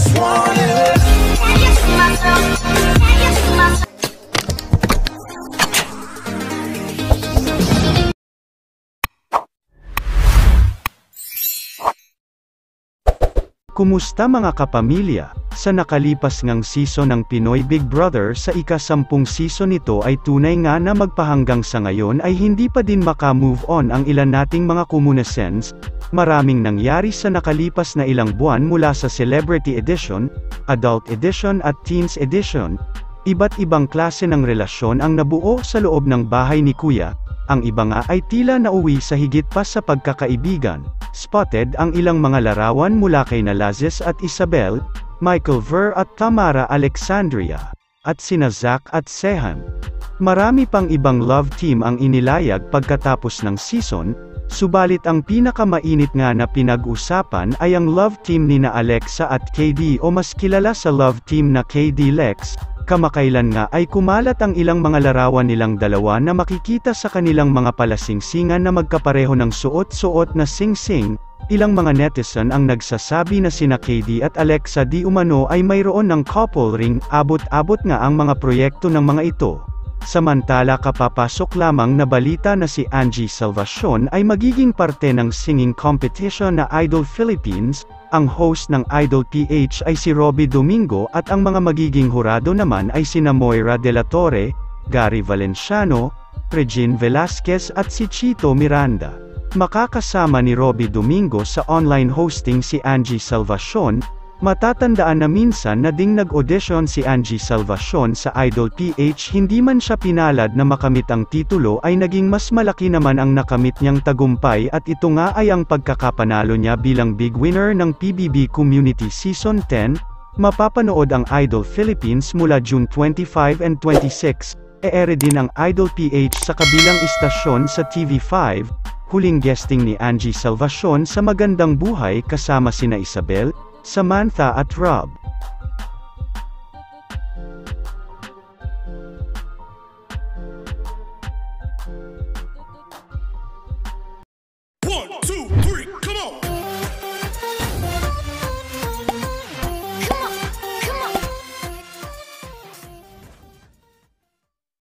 just want it. Can you see myself? Can you see myself? Kumusta mga kapamilya? Sa nakalipas ngang season ng Pinoy Big Brother sa ika-10 season nito ay tunay nga na magpahanggang sa ngayon ay hindi pa din maka-move on ang ilan nating mga kumunesens. Maraming nangyari sa nakalipas na ilang buwan mula sa Celebrity Edition, Adult Edition at Teens Edition. Iba't ibang klase ng relasyon ang nabuo sa loob ng bahay ni Kuya. Ang iba nga ay tila nauwi sa higit pa sa pagkakaibigan. Spotted ang ilang mga larawan mula kay Nalazes at Isabel, Michael Ver at Tamara Alexandria, at sina Zack at Sehan. Marami pang ibang love team ang inilayag pagkatapos ng season, subalit ang pinakamainit nga na pinag-usapan ay ang love team nina Alexa at KD o mas kilala sa love team na KD Lex. Kamakailan nga ay kumalat ang ilang mga larawan nilang dalawa na makikita sa kanilang mga palasingsingan na magkapareho ng suot-suot na sing-sing. Ilang mga netizen ang nagsasabi na sina KD at Alexa di umano ay mayroon ng couple ring, abot-abot nga ang mga proyekto ng mga ito. Samantala kapapasok lamang na balita na si Angie Salvacion ay magiging parte ng singing competition na Idol Philippines. Ang host ng Idol PH ay si Robby Domingo at ang mga magiging hurado naman ay sina Moira De La Torre, Gary Valenciano, Regine Velasquez at si Chito Miranda. Makakasama ni Robby Domingo sa online hosting si Angie Salvacion. Matatandaan na minsan na ding nag-audition si Angie Salvacion sa Idol PH, hindi man siya pinalad na makamit ang titulo ay naging mas malaki naman ang nakamit niyang tagumpay at ito nga ay ang pagkakapanalo niya bilang big winner ng PBB Community Season 10. Mapapanood ang Idol Philippines mula June 25 and 26. E-ere din ang Idol PH sa kabilang istasyon sa TV5. Huling guesting ni Angie Salvacion sa Magandang Buhay kasama sina Isabel, Samantha at Rob.